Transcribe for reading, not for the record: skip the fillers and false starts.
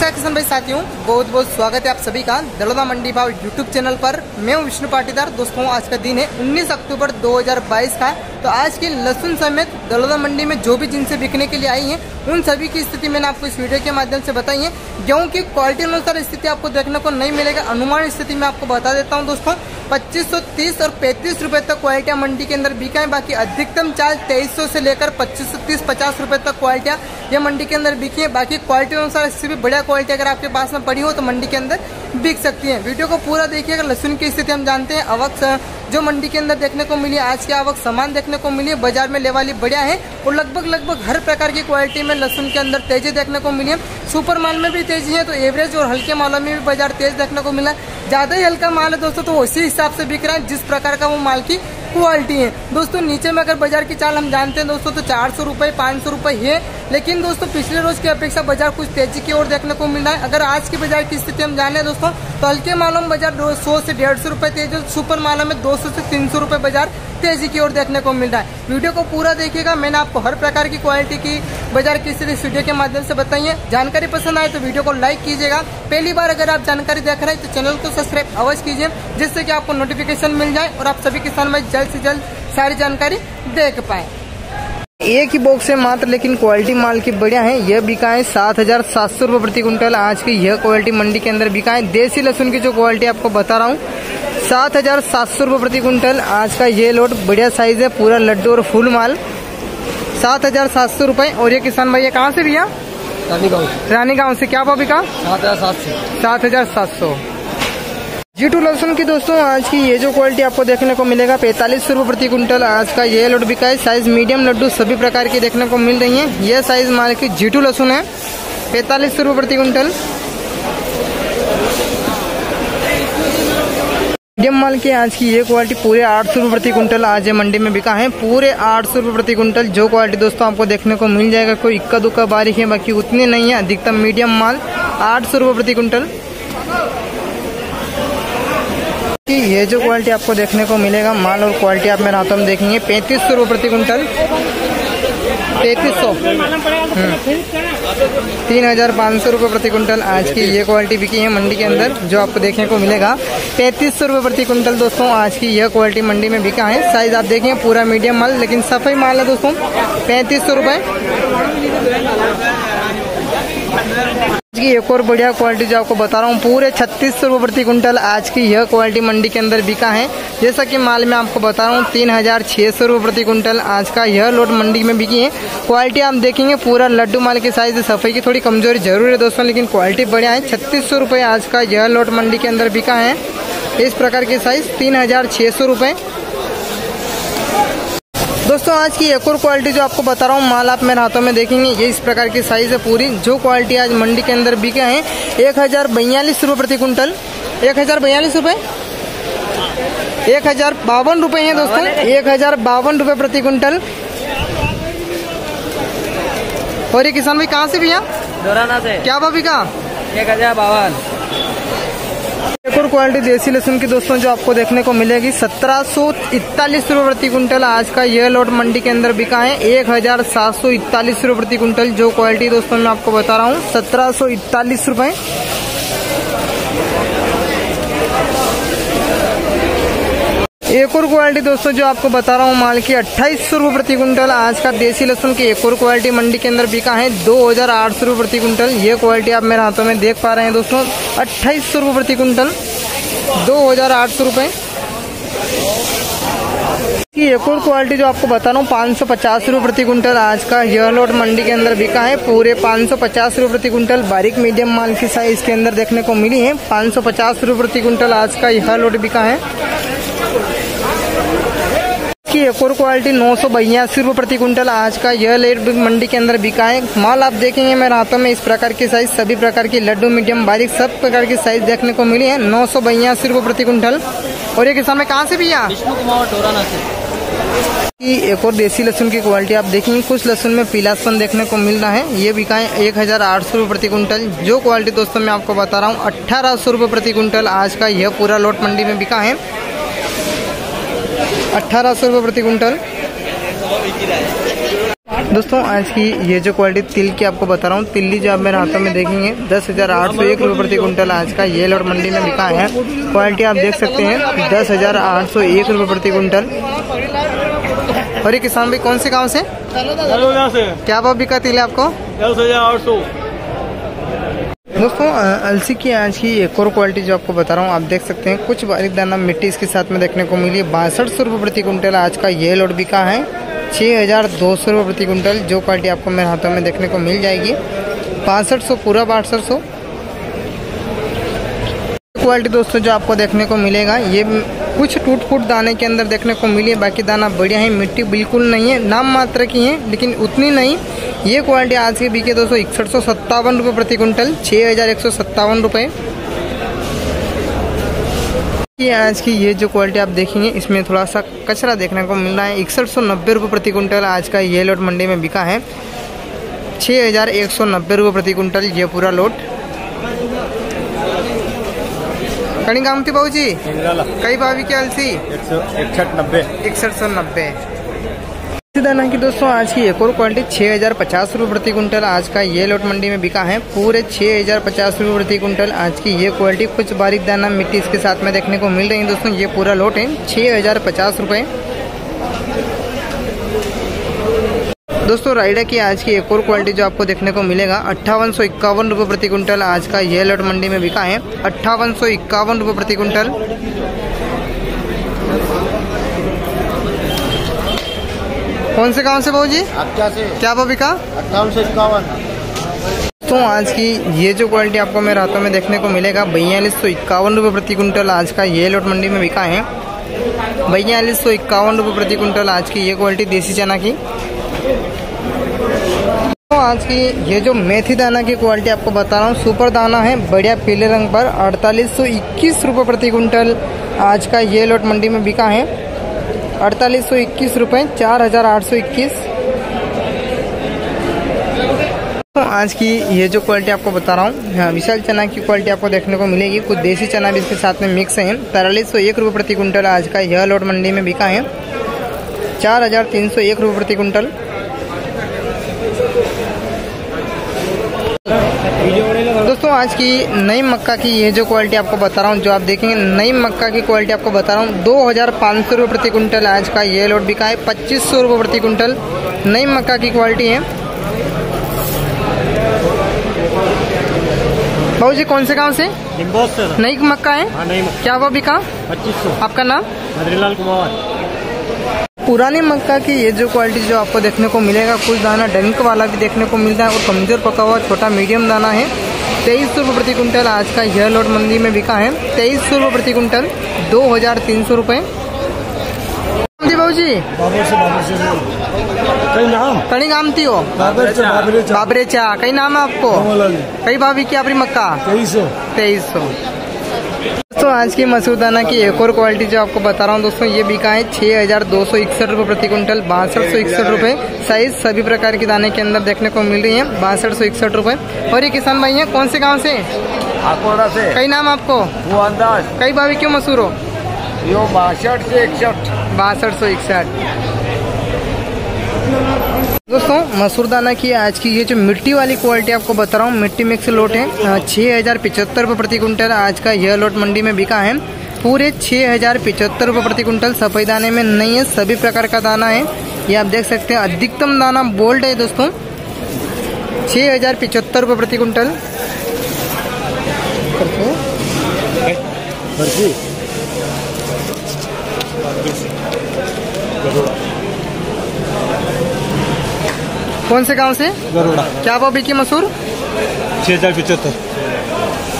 नमस्कार किसान भाई साथियों, बहुत बहुत स्वागत है आप सभी का दलोदा मंडी भाव यूट्यूब चैनल पर। मैं हूं विष्णु पाटीदार। दोस्तों आज का दिन है 19 अक्टूबर 2022 का। तो आज की लहसुन समेत दलोदा मंडी में जो भी जिनसे बिकने के लिए आई हैं उन सभी की स्थिति मैंने आपको इस वीडियो के माध्यम से बताई है। गेहूं की क्वालिटी अनुसार स्थिति आपको देखने को नहीं मिलेगा, अनुमान स्थिति में आपको बता देता हूँ। दोस्तों 2530 और 35 रुपए तक क्वालिटियां मंडी के अंदर बिका है। बाकी अधिकतम चार्ज 2300 से लेकर 2530-50 रुपए तक क्वालिटियां ये मंडी के अंदर बिकी है। बाकी क्वालिटी अनुसार इससे भी बढ़िया क्वालिटी अगर आपके पास में पड़ी हो तो मंडी के अंदर बिक सकती है। वीडियो को पूरा देखिएगा। लहसुन की स्थिति हम जानते हैं, आवक जो मंडी के अंदर देखने को मिली, आज की आवक समान देखने को मिली है। बाजार में लेवाली बढ़िया है और लगभग हर प्रकार की क्वालिटी में लहसुन के अंदर तेजी देखने को मिली है। सुपर माल में भी तेजी है तो एवरेज और हल्के मालों में भी बाजार तेज देखने को मिला है। ज्यादा ही हल्का माल है दोस्तों तो उसी हिसाब से बिक रहा है जिस प्रकार का वो माल की क्वालिटी है। दोस्तों नीचे में अगर बाजार की चाल हम जानते हैं दोस्तों तो 400 रुपए 500 रुपए है, लेकिन दोस्तों पिछले रोज की अपेक्षा बाजार कुछ तेजी की ओर देखने को मिला है। अगर आज की बाजार की स्थिति हम जाने दोस्तों तो हल्के मालों में बाजार 100 से 150 रुपए तेजी, सुपर मालों में 200 से 300 रुपए बाजार तेजी की ओर देखने को मिल रहा है। वीडियो को पूरा देखिएगा। मैंने आपको हर प्रकार की क्वालिटी की बाजार की स्थिति वीडियो के माध्यम से बताई है। जानकारी पसंद आए तो वीडियो को लाइक कीजिएगा। पहली बार अगर आप जानकारी देख रहे हैं तो चैनल को सब्सक्राइब अवश्य कीजिए, जिससे कि आपको नोटिफिकेशन मिल जाए और आप सभी किसान भाई जल्द से जल्द सारी जानकारी देख पाए। एक ही बॉक्स है मात्र, लेकिन क्वालिटी माल की बढ़िया है। यह बिका है 7700 रुपए प्रति कुंटल। आज की यह क्वालिटी मंडी के अंदर बिका है। देसी लहसुन की जो क्वालिटी आपको बता रहा हूँ 7700 रुपए प्रति कुंटल। आज का ये लोट बढ़िया साइज है, पूरा लड्डू और फुल माल 7700 रुपए। और ये किसान भाई कहाँ से भैया? रानी गाँव से। क्या भाव बिका? 7700। G2 लहसुन की दोस्तों आज की ये जो क्वालिटी आपको देखने को मिलेगा 4500 रुपए प्रति कुंटल। आज का ये लोट बिका है। साइज मीडियम लड्डू सभी प्रकार की देखने को मिल रही है। यह साइज माल की G2 लहसुन है, 4500 रुपए प्रति कुंटल। मीडियम माल की आज की ये क्वालिटी पूरे 800 रुपए प्रति कुंटल आज ये मंडी में बिका है। पूरे 800 रुपए प्रति कुंटल जो क्वालिटी दोस्तों आपको देखने को मिल जाएगा। कोई इक्का दुक्का बारीक है, बाकी उतनी नहीं है। अधिकतम मीडियम माल 800 रुपए प्रति कुंटल। ये जो क्वालिटी आपको देखने को मिलेगा माल और क्वालिटी आप मेरे हाथों में देखेंगे 3500 रुपए प्रति कुंटल। 3500 3500 रुपए प्रति कुंटल आज की ये क्वालिटी बिकी है मंडी के अंदर। जो आपको देखने को मिलेगा 3500 रुपए प्रति कुंटल दोस्तों आज की यह क्वालिटी मंडी में बिका है। साइज आप देखें पूरा मीडियम माल, लेकिन सफाई माल है दोस्तों। 3500 रुपए की एक और बढ़िया क्वालिटी जो आपको बता रहा हूँ पूरे 3600 रुपए प्रति कुंटल आज की यह क्वालिटी मंडी के अंदर बिका है। जैसा कि माल में आपको बता रहा हूँ 3600 रुपए प्रति कुंटल आज का यह लोट मंडी में बिकी है। क्वालिटी आप देखेंगे पूरा लड्डू माल की साइज, सफाई की थोड़ी कमजोरी जरूर है दोस्तों, लेकिन क्वालिटी बढ़िया है। 3600 रुपए आज का यह लोट मंडी के अंदर बिका है। इस प्रकार की साइज 3600 रुपए। दोस्तों आज की एक और क्वालिटी जो आपको बता रहा हूँ माल आप मेरे हाथों में देखेंगे, ये इस प्रकार की साइज है पूरी। जो क्वालिटी आज मंडी के अंदर बिके हैं 1042 रुपए प्रति कुंटल। 1042 रुपए 1052 रुपए है दोस्तों। 1052 रुपए प्रति कुंटल। और ये किसान भाई कहाँ से भैया? दोराना से। क्या भाव बिका? 1052। एक और क्वालिटी देसी लहसुन की दोस्तों जो आपको देखने को मिलेगी 1741 रुपए प्रति कुंटल। आज का यह लोट मंडी के अंदर बिका है 1741 रुपए प्रति कुंटल। जो क्वालिटी दोस्तों मैं आपको बता रहा हूँ 1741 रुपए। एक और क्वालिटी दोस्तों जो आपको बता रहा हूँ माल की 2800 रुपए प्रति कुंटल। आज का देसी लहसुन की एक और क्वालिटी मंडी के अंदर बिका है 2800 रुपए प्रति कुंटल। ये क्वालिटी आप मेरे हाथों में देख पा रहे हैं दोस्तों 2800 रुपए प्रति कुंटल, 2800 रुपए की एक और क्वालिटी जो आपको बता रहा हूँ 550 रुपए प्रति कुंटल। आज का यह लोट मंडी के अंदर बिका है पूरे 550 रुपए प्रति कुंटल। बारीक मीडियम माल की साइज के अंदर देखने को मिली है। 550 रुपए प्रति कुंटल आज का यह लोट बिका है। की एक और क्वालिटी 982 रुपए प्रति कुंटल। आज का यह लेट मंडी के अंदर बिका है। माल आप देखेंगे मेरे हाथों में इस प्रकार की साइज, सभी प्रकार की लड्डू मीडियम बारीक सब प्रकार की साइज देखने को मिली है। 982 रुपए प्रति कुंटल। और ये किसान में कहाँ से भैया? विष्णु कुमार दोराना से। एक और देसी लहसुन की क्वालिटी आप देखेंगे, कुछ लहसुन में पीलापन देखने को मिल रहा है। ये बिका है 1800 रुपए प्रति कुंटल। जो क्वालिटी दोस्तों मैं आपको बता रहा हूँ 1800 रुपए प्रति कुंटल आज का यह पूरा लोट मंडी में बिका है। 1800 रुपए प्रति कुंटल। दोस्तों आज की ये जो क्वालिटी तिल की आपको बता रहा हूँ, तिल्ली जो आप मेरे हाथों में देखेंगे 10,801 रुपये प्रति कुंटल आज का ये लोट मंडी में बिका है। क्वालिटी आप देख सकते हैं 10,801 रुपये प्रति कुंटल। और ये किसान भाई कौन से गांव से? क्या भाव बिका तिल आपको? 10,800। दोस्तों अलसी की आज की एक और क्वालिटी जो आपको बता रहा हूँ, आप देख सकते हैं कुछ बारीक दाना मिट्टी इसके साथ में देखने को मिली है। 6200 रुपये प्रति कुंटल आज का ये लोट बिका है। 6,200 रुपये प्रति कुंटल जो क्वालिटी आपको मेरे हाथों में देखने को मिल जाएगी। 6500 पूरा 6200 क्वालिटी दोस्तों जो आपको देखने को मिलेगा। ये कुछ टूट फूट दाने के अंदर देखने को मिली है, बाकी दाना बढ़िया है, मिट्टी बिल्कुल नहीं है, नाम मात्र की है लेकिन उतनी नहीं। ये क्वालिटी आज की बिके दोस्तों 6157 रुपये प्रति कुंटल, 6,157 रुपये। ये आज की ये जो क्वालिटी आप देखेंगे इसमें थोड़ा सा कचरा देखने को मिल रहा है। 6190 रुपये प्रति कुंटल आज का ये लोट मंडी में बिका है। 6,190 रुपये प्रति कुंटल ये पूरा लोट। कणी काम थी भाऊ जी कई भावी की अलसी? 6190। दाना की दोस्तों आज की एक और क्वालिटी 6,050 रुपये प्रति कुंटल आज का ये लोट मंडी में बिका है। पूरे 6,050 रुपये प्रति कुंटल आज की ये क्वालिटी। कुछ बारीक दाना मिट्टी इसके साथ में देखने को मिल रही है दोस्तों। ये पूरा लोट है 6,050 रुपये। दोस्तों राइडा की आज की एक और क्वालिटी जो आपको देखने को मिलेगा 5851 रुपये प्रति कुंटल आज का ये लोट मंडी में बिका है। 5851 रुपये प्रति कुंटल। कौन से गांव से भाऊ जी? क्या भाव बिका? 5851। तो आज की ये जो क्वालिटी आपको मेरे हाथों में देखने को मिलेगा 4251 रुपये प्रति कुंटल आज का ये लोट मंडी में बिका है। 4251 रुपये प्रति कुंटल आज की ये क्वालिटी देसी चना की। तो आज की ये जो मेथी दाना की क्वालिटी आपको बता रहा हूँ, सुपर दाना है, बढ़िया पीले रंग पर 4821 रुपये प्रति कुंटल आज का ये लोट मंडी में बिका है। 4821 रुपये, 4,821। तो आज की ये जो क्वालिटी आपको बता रहा हूँ विशाल चना की क्वालिटी आपको देखने को मिलेगी। कुछ देसी चना भी इसके साथ में मिक्स है। 4301 रुपये प्रति कुंटल आज का यह लोट मंडी में बिका है। 4,301 रुपये प्रति कुंटल। दोस्तों आज की नई मक्का की ये जो क्वालिटी आपको बता रहा हूँ, जो आप देखेंगे नई मक्का की क्वालिटी आपको बता रहा हूँ 2,500 रुपये प्रति कुंटल आज का ये लोट बिका है। 2500 रुपये प्रति कुंटल नई मक्का की क्वालिटी है। भाऊ जी कौन से गांव से? नई मक्का है। क्या वो बिका? 2500। आपका नाम? मदरीलाल कुमार। पुरानी मक्का की ये जो क्वालिटी जो आपको देखने को मिलेगा, कुछ दाना डंक वाला भी देखने को मिलता है और कमजोर पका हुआ छोटा मीडियम दाना है। 2300 रुपये प्रति कुंटल आज का यह लोट मंडी में बिका है। 2300 रुपये प्रति कुंटल, 2,300 रुपये। भाऊ जी कई नाम थी हो? बाबरेचा। कई नाम है आपको? कई भावी की आपकी मक्का? 2300। दोस्तों आज की मसूर दाना की एक और क्वालिटी जो आपको बता रहा हूँ दोस्तों, ये बिका है 6,261 रुपये प्रति कुंटल, 6261 रुपये। साइज सभी प्रकार की दाने के अंदर देखने को मिल रही है, 6261 रुपये। और ये किसान भाई हैं कौन से गांव से? आकोड़ा से। कई नाम आपको? वो अंदाज। कई भावी क्यों मसूर हो? यो 62 से 61। 6261। दोस्तों मसूर दाना की आज की ये जो मिट्टी वाली क्वालिटी आपको बता रहा हूँ, मिट्टी मिक्स लोट है। 6,075 रुपये प्रति कुंटल आज का यह लोट मंडी में बिका है। पूरे 6,075 रुपये प्रति कुंटल। सफेद दाने में नहीं है, सभी प्रकार का दाना है। ये आप देख सकते हैं अधिकतम दाना बोल्ड है दोस्तों। 6,075 रुपये प्रति कुंटल। कौन से गांव से? गरुड़ा। क्या भाव बिकी मसूर? 6,075।